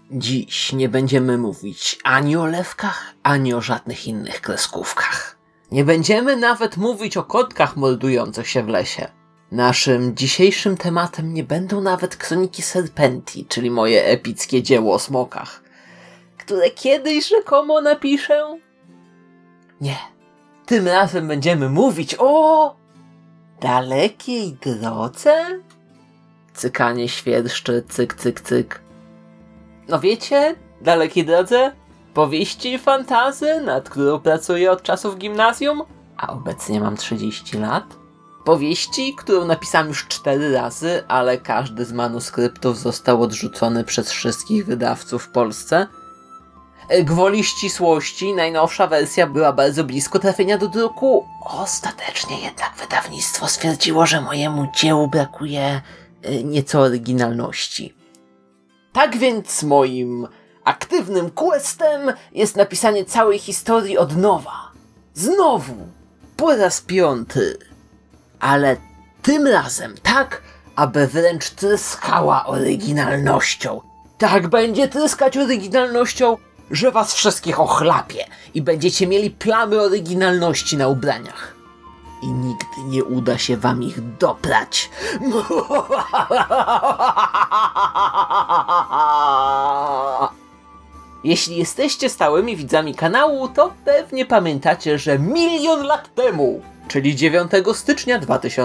Dziś nie będziemy mówić ani o lewkach, ani o żadnych innych kreskówkach. Nie będziemy nawet mówić o kotkach mordujących się w lesie. Naszym dzisiejszym tematem nie będą nawet kroniki Serpentii, czyli moje epickie dzieło o smokach, które kiedyś rzekomo napiszę. Nie. Tym razem będziemy mówić o dalekiej drodze? Cykanie świerszczy, cyk, cyk, cyk. No wiecie, dalekiej drodze? Powieści fantazy, nad którą pracuję od czasów gimnazjum, a obecnie mam 30 lat. Powieści, którą napisałem już 4 razy, ale każdy z manuskryptów został odrzucony przez wszystkich wydawców w Polsce. Gwoli ścisłości, najnowsza wersja była bardzo blisko trafienia do druku. Ostatecznie jednak wydawnictwo stwierdziło, że mojemu dziełu brakuje nieco oryginalności. Tak więc moim aktywnym questem jest napisanie całej historii od nowa. Znowu, po raz 5. Ale tym razem tak, aby wręcz tryskała oryginalnością. Tak będzie tryskać oryginalnością, że was wszystkich ochlapie i będziecie mieli plamy oryginalności na ubraniach. I nigdy nie uda się wam ich doprać. Jeśli jesteście stałymi widzami kanału, to pewnie pamiętacie, że 1 000 000 lat temu, czyli 9 stycznia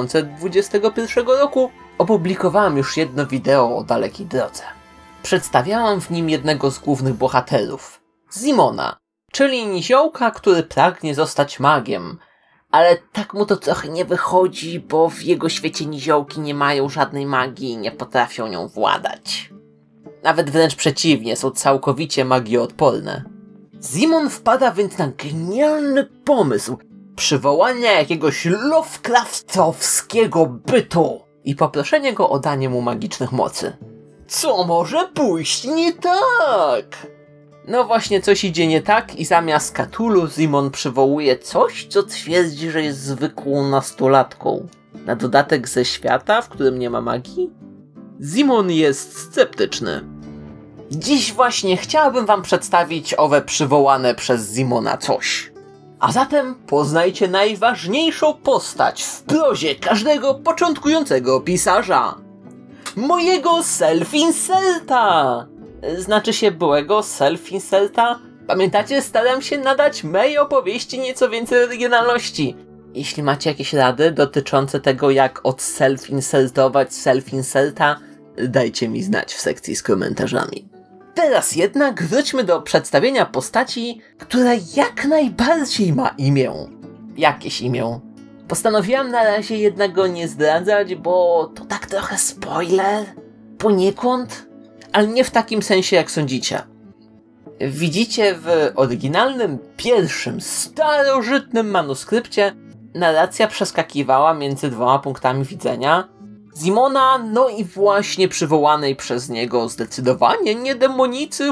2021 roku, opublikowałam już jedno wideo o dalekiej drodze. Przedstawiałam w nim jednego z głównych bohaterów, Simona, czyli niziołka, który pragnie zostać magiem. Ale tak mu to trochę nie wychodzi, bo w jego świecie niziołki nie mają żadnej magii i nie potrafią nią władać. Nawet wręcz przeciwnie, są całkowicie magioodporne. Simon wpada więc na genialny pomysł przywołania jakiegoś Lovecraftowskiego bytu i poproszenia go o danie mu magicznych mocy. Co może pójść nie tak? No właśnie, coś idzie nie tak i zamiast Cthulhu Simon przywołuje coś, co twierdzi, że jest zwykłą nastolatką. Na dodatek ze świata, w którym nie ma magii? Simon jest sceptyczny. Dziś właśnie chciałabym wam przedstawić owe przywołane przez Simona coś. A zatem poznajcie najważniejszą postać w prozie każdego początkującego pisarza. Mojego self-inserta! Znaczy się byłego self-inserta? Pamiętacie, staram się nadać mojej opowieści nieco więcej oryginalności. Jeśli macie jakieś rady dotyczące tego, jak od self-insertować self-inserta, dajcie mi znać w sekcji z komentarzami. Teraz jednak wróćmy do przedstawienia postaci, która jak najbardziej ma imię. Jakieś imię. Postanowiłam na razie jednego nie zdradzać, bo to tak trochę spoiler. Poniekąd. Ale nie w takim sensie, jak sądzicie. Widzicie, w oryginalnym, pierwszym, starożytnym manuskrypcie narracja przeskakiwała między 2 punktami widzenia Simona, no i właśnie przywołanej przez niego zdecydowanie nie demonicy,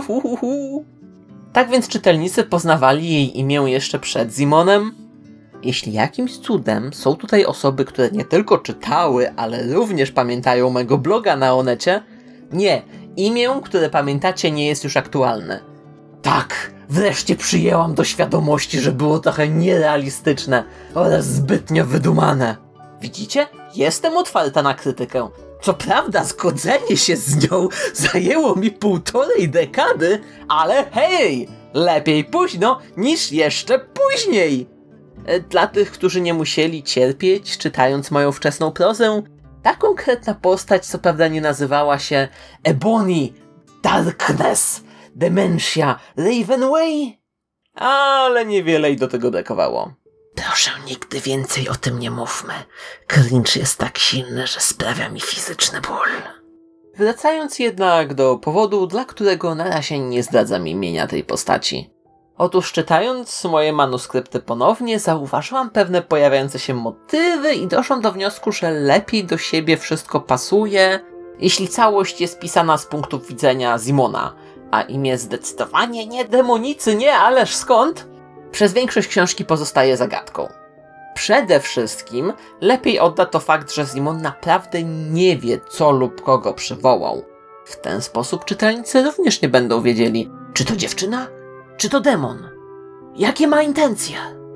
Tak więc czytelnicy poznawali jej imię jeszcze przed Simonem. Jeśli jakimś cudem są tutaj osoby, które nie tylko czytały, ale również pamiętają mego bloga na Onecie, nie, imię, które pamiętacie, nie jest już aktualne. Tak, wreszcie przyjęłam do świadomości, że było trochę nierealistyczne oraz zbytnio wydumane. Widzicie? Jestem otwarta na krytykę. Co prawda zgodzenie się z nią zajęło mi 1,5 dekady, ale hej! Lepiej późno niż jeszcze później! Dla tych, którzy nie musieli cierpieć, czytając moją wczesną prozę, ta konkretna postać co prawda nie nazywała się Ebony, Darkness, Dementia, Ravenway, ale niewiele jej do tego brakowało. Proszę, nigdy więcej o tym nie mówmy. Cringe jest tak silny, że sprawia mi fizyczny ból. Wracając jednak do powodu, dla którego na razie nie zdradzam imienia tej postaci. Otóż czytając moje manuskrypty ponownie, zauważyłam pewne pojawiające się motywy i doszłam do wniosku, że lepiej do siebie wszystko pasuje, jeśli całość jest pisana z punktu widzenia Simona, a imię zdecydowanie nie demonicy, nie, ależ skąd? Przez większość książki pozostaje zagadką. Przede wszystkim lepiej odda to fakt, że Simon naprawdę nie wie, co lub kogo przywołał. W ten sposób czytelnicy również nie będą wiedzieli, czy to dziewczyna, czy to demon. Jakie ma intencje?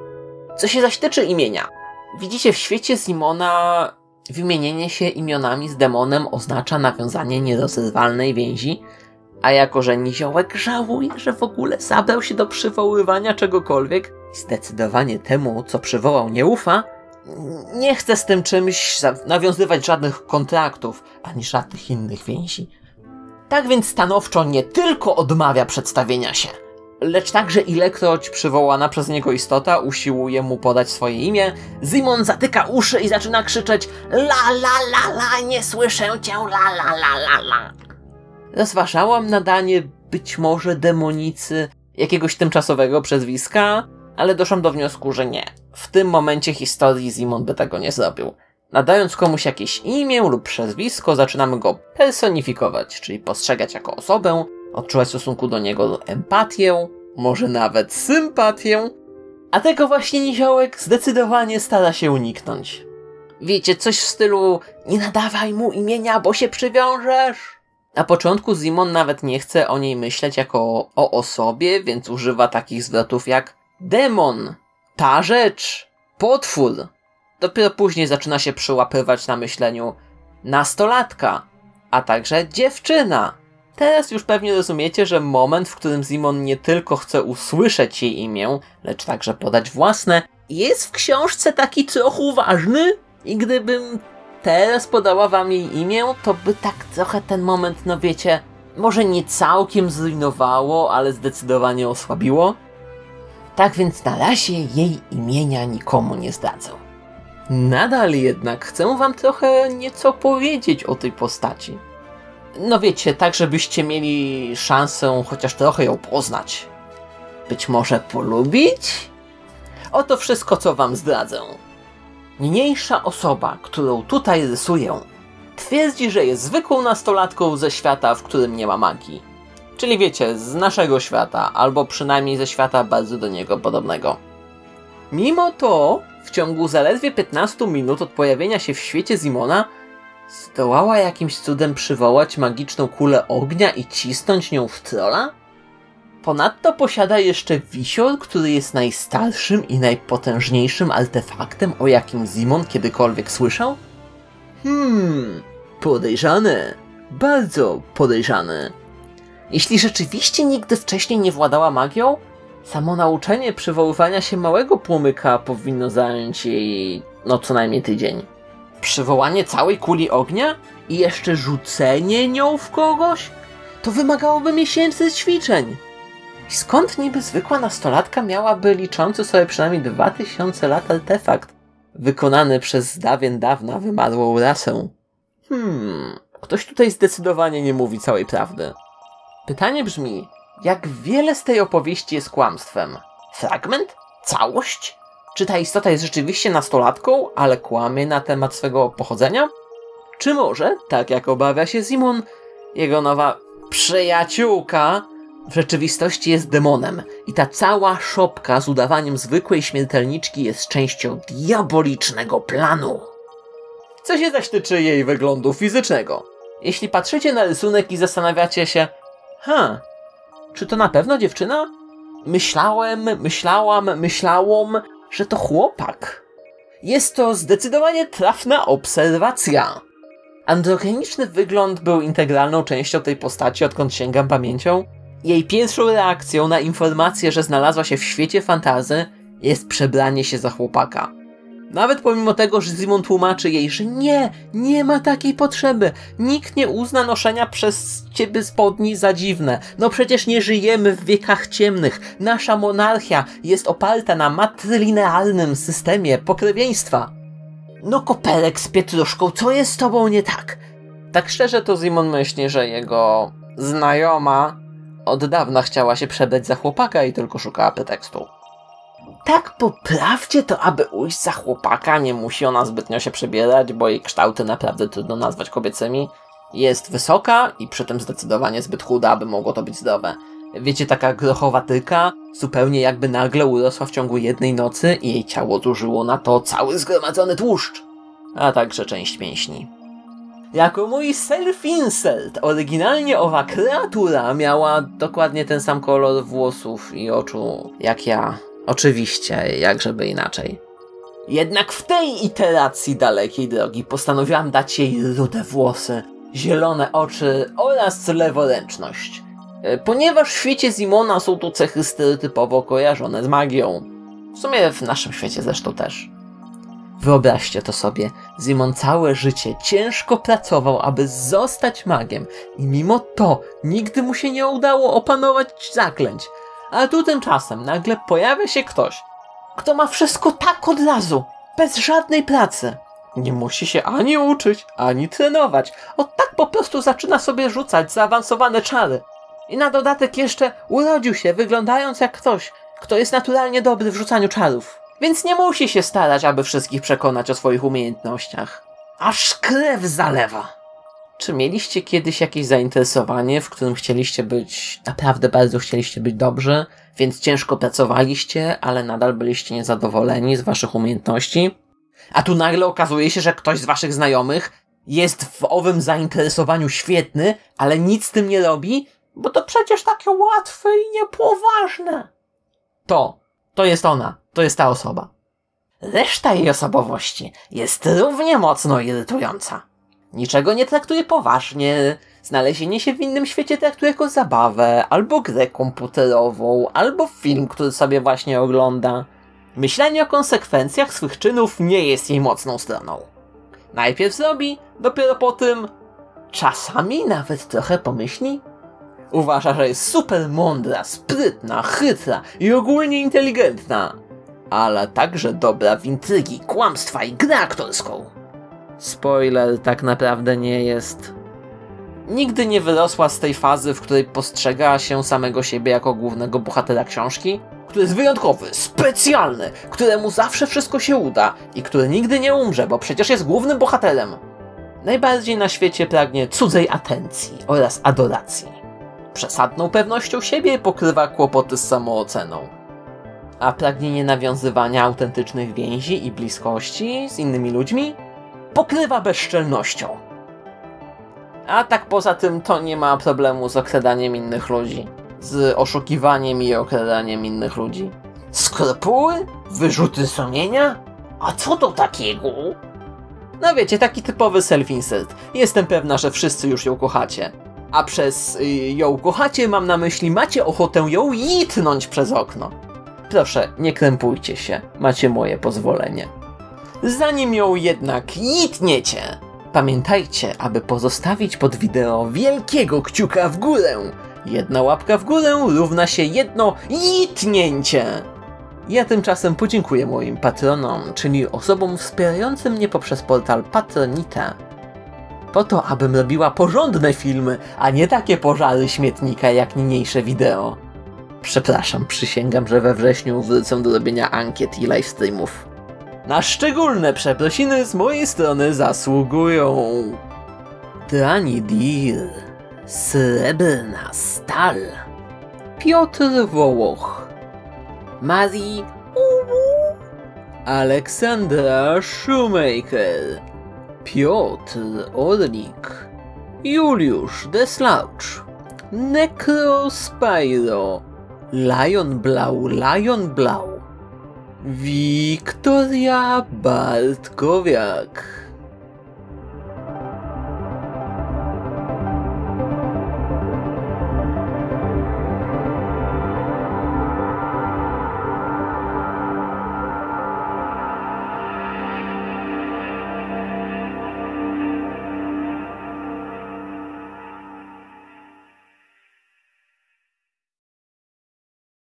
Co się zaś tyczy imienia. Widzicie, w świecie Simona wymienienie się imionami z demonem oznacza nawiązanie nierozerwalnej więzi, a jako że Niziołek żałuje, że w ogóle zabrał się do przywoływania czegokolwiek i zdecydowanie temu, co przywołał, nie ufa, nie chce z tym czymś nawiązywać żadnych kontraktów, ani żadnych innych więzi. Tak więc stanowczo nie tylko odmawia przedstawienia się, lecz także ilekroć przywołana przez niego istota usiłuje mu podać swoje imię, Simon zatyka uszy i zaczyna krzyczeć la la la la, nie słyszę cię, la la la la la. Rozważałam nadanie być może demonicy jakiegoś tymczasowego przezwiska, ale doszłam do wniosku, że nie. W tym momencie historii Simon by tego nie zrobił. Nadając komuś jakieś imię lub przezwisko, zaczynamy go personifikować, czyli postrzegać jako osobę, odczuwać w stosunku do niego empatię, może nawet sympatię, a tego właśnie Niziołek zdecydowanie stara się uniknąć. Wiecie, coś w stylu nie nadawaj mu imienia, bo się przywiążesz. Na początku Simon nawet nie chce o niej myśleć jako o osobie, więc używa takich zwrotów jak demon, ta rzecz, potwór. Dopiero później zaczyna się przyłapywać na myśleniu nastolatka, a także dziewczyna. Teraz już pewnie rozumiecie, że moment, w którym Simon nie tylko chce usłyszeć jej imię, lecz także podać własne, jest w książce taki trochę ważny i gdybym teraz podała wam jej imię, to by tak trochę ten moment, no wiecie, może nie całkiem zrujnowało, ale zdecydowanie osłabiło. Tak więc na razie jej imienia nikomu nie zdradzę. Nadal jednak chcę wam trochę nieco powiedzieć o tej postaci. No wiecie, tak żebyście mieli szansę chociaż trochę ją poznać. Być może polubić? Oto wszystko, co wam zdradzę. Niniejsza osoba, którą tutaj rysuję, twierdzi, że jest zwykłą nastolatką ze świata, w którym nie ma magii. Czyli wiecie, z naszego świata, albo przynajmniej ze świata bardzo do niego podobnego. Mimo to, w ciągu zaledwie 15 minut od pojawienia się w świecie Simona, zdołała jakimś cudem przywołać magiczną kulę ognia i cisnąć nią w trolla? Ponadto posiada jeszcze wisior, który jest najstarszym i najpotężniejszym artefaktem, o jakim Simon kiedykolwiek słyszał? Podejrzane. Bardzo podejrzane. Jeśli rzeczywiście nigdy wcześniej nie władała magią, samo nauczenie przywoływania się małego płomyka powinno zająć jej, co najmniej tydzień. Przywołanie całej kuli ognia? I jeszcze rzucenie nią w kogoś? To wymagałoby miesięcy ćwiczeń. I skąd niby zwykła nastolatka miałaby liczący sobie przynajmniej 2000 lat artefakt, wykonany przez dawien dawna wymarłą rasę? Ktoś tutaj zdecydowanie nie mówi całej prawdy. Pytanie brzmi, jak wiele z tej opowieści jest kłamstwem? Fragment? Całość? Czy ta istota jest rzeczywiście nastolatką, ale kłamie na temat swego pochodzenia? Czy może, tak jak obawia się Simon, jego nowa przyjaciółka w rzeczywistości jest demonem i ta cała szopka z udawaniem zwykłej śmiertelniczki jest częścią diabolicznego planu? Co się zaś tyczy jej wyglądu fizycznego. Jeśli patrzycie na rysunek i zastanawiacie się, czy to na pewno dziewczyna? Myślałam, że to chłopak. Jest to zdecydowanie trafna obserwacja. Androgeniczny wygląd był integralną częścią tej postaci, odkąd sięgam pamięcią. Jej pierwszą reakcją na informację, że znalazła się w świecie fantazy, jest przebranie się za chłopaka. Nawet pomimo tego, że Simon tłumaczy jej, że nie ma takiej potrzeby. Nikt nie uzna noszenia przez ciebie spodni za dziwne. No przecież nie żyjemy w wiekach ciemnych. Nasza monarchia jest oparta na matrylinealnym systemie pokrewieństwa. No koperek z pietruszką, co jest z tobą nie tak? Tak szczerze to Simon myśli, że jego znajoma od dawna chciała się przebrać za chłopaka i tylko szukała pretekstu. Tak po prawdzie to aby ujść za chłopaka nie musi ona zbytnio się przebierać, bo jej kształty naprawdę trudno nazwać kobiecymi. Jest wysoka i przy tym zdecydowanie zbyt chuda, aby mogło to być zdrowe. Wiecie, taka grochowa tyka, zupełnie jakby nagle urosła w ciągu jednej nocy i jej ciało zużyło na to cały zgromadzony tłuszcz, a także część mięśni. jako mój self-insert. Oryginalnie owa kreatura miała dokładnie ten sam kolor włosów i oczu jak ja. Oczywiście, jak żeby inaczej. Jednak w tej iteracji dalekiej drogi postanowiłam dać jej rude włosy, zielone oczy oraz leworęczność. Ponieważ w świecie Zimona są to cechy stereotypowo kojarzone z magią. W sumie w naszym świecie zresztą też. Wyobraźcie to sobie, Zimon całe życie ciężko pracował, aby zostać magiem i mimo to nigdy mu się nie udało opanować zaklęć. A tu tymczasem nagle pojawia się ktoś, kto ma wszystko tak od razu, bez żadnej pracy. Nie musi się ani uczyć, ani trenować. Tak po prostu zaczyna sobie rzucać zaawansowane czary. I na dodatek jeszcze urodził się wyglądając jak ktoś, kto jest naturalnie dobry w rzucaniu czarów. Więc nie musi się starać, aby wszystkich przekonać o swoich umiejętnościach. Aż krew zalewa. Czy mieliście kiedyś jakieś zainteresowanie, w którym chcieliście być, naprawdę bardzo chcieliście być dobrzy, więc ciężko pracowaliście, ale nadal byliście niezadowoleni z waszych umiejętności? A tu nagle okazuje się, że ktoś z waszych znajomych jest w owym zainteresowaniu świetny, ale nic z tym nie robi, bo to przecież takie łatwe i niepoważne. To jest ona, to jest ta osoba. Reszta jej osobowości jest równie mocno irytująca. Niczego nie traktuje poważnie, znalezienie się w innym świecie traktuje jako zabawę, albo grę komputerową, albo film, który sobie właśnie ogląda. Myślenie o konsekwencjach swych czynów nie jest jej mocną stroną. Najpierw zrobi, dopiero po tym czasami nawet trochę pomyśli. Uważa, że jest super mądra, sprytna, chytra i ogólnie inteligentna, ale także dobra w intrygi, kłamstwa i grę aktorską. Spoiler, tak naprawdę nie jest. Nigdy nie wyrosła z tej fazy, w której postrzega się samego siebie jako głównego bohatera książki, który jest wyjątkowy, specjalny, któremu zawsze wszystko się uda i który nigdy nie umrze, bo przecież jest głównym bohaterem. Najbardziej na świecie pragnie cudzej atencji oraz adoracji. Przesadną pewnością siebie pokrywa kłopoty z samooceną. A pragnienie nawiązywania autentycznych więzi i bliskości z innymi ludźmi pokrywa bezczelnością. A tak poza tym to nie ma problemu z okradaniem innych ludzi. Z oszukiwaniem i okradaniem innych ludzi. Skrupuły? Wyrzuty sumienia? A co to takiego? No wiecie, taki typowy self-insert. Jestem pewna, że wszyscy już ją kochacie. A przez ją kochacie mam na myśli, macie ochotę ją jitnąć przez okno. Proszę, nie krępujcie się, macie moje pozwolenie. Zanim ją jednak jitniecie, pamiętajcie, aby pozostawić pod wideo wielkiego kciuka w górę. Jedna łapka w górę równa się jedno jitnięcie. Ja tymczasem podziękuję moim patronom, czyli osobom wspierającym mnie poprzez portal Patronite. Po to, abym robiła porządne filmy, a nie takie pożary śmietnika jak niniejsze wideo. Przepraszam, przysięgam, że we wrześniu wrócę do robienia ankiet i livestreamów. Na szczególne przeprosiny z mojej strony zasługują Tranidir, Srebrna Stal, Piotr Wołoch, Marii Aleksandra Shoemaker, Piotr Orlik, Juliusz Deslouch, Necro Spyro, Lion Blau, Wiktoria Bartkowiak,